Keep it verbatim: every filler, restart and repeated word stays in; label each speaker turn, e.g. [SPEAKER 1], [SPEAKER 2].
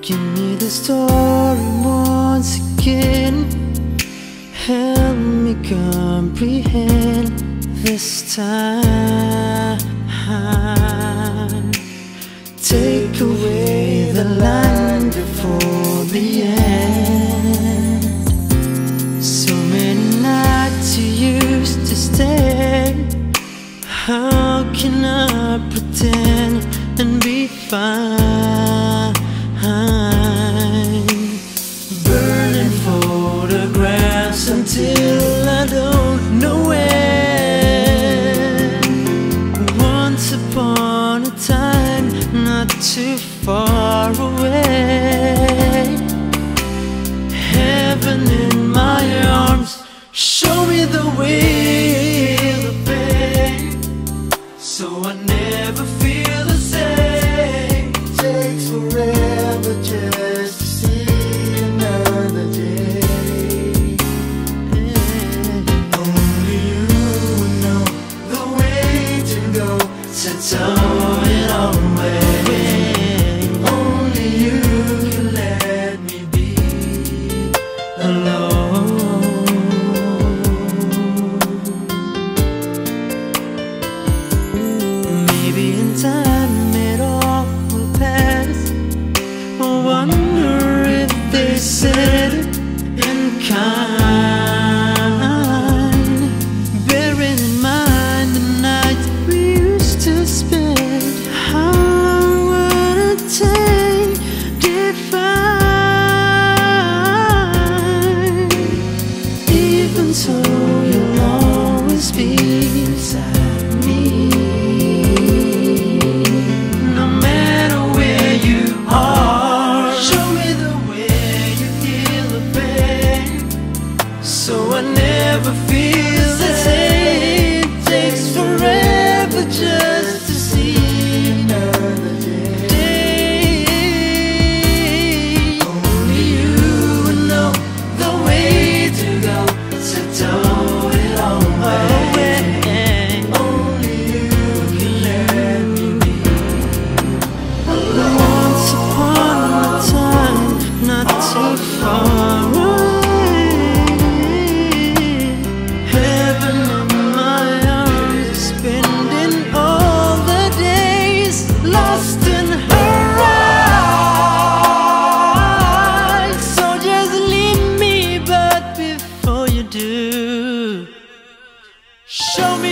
[SPEAKER 1] Give me the story once again. Help me comprehend this time. Take away the line before the end. So many nights you used to stay. How can I pretend and be fine? Burning photographs until I don't know when. Once upon a time, not too far away. Heaven in my arms, show me the way, the pain, so I never feel the same.
[SPEAKER 2] Takes forever just to see another day. Only you would know the way to go
[SPEAKER 1] to throw it all away.
[SPEAKER 2] Only you can let me be
[SPEAKER 1] alone. Maybe in time it all will pass. I wonder if they said it in kind, bearing in mind the nights we used to spend. How long would it take to find? Even so, you'll always be beside me. No matter where you are, show me the way you heal the pain, so I never feel the same. It takes forever just to see
[SPEAKER 2] another day.
[SPEAKER 1] day. Only you would know the way to go to throw it all away.
[SPEAKER 2] Only you can let me be
[SPEAKER 1] Once upon a time, not too far away. Heaven in my arms, spending all the days lost in her eyes. So just leave me, but before you do, show me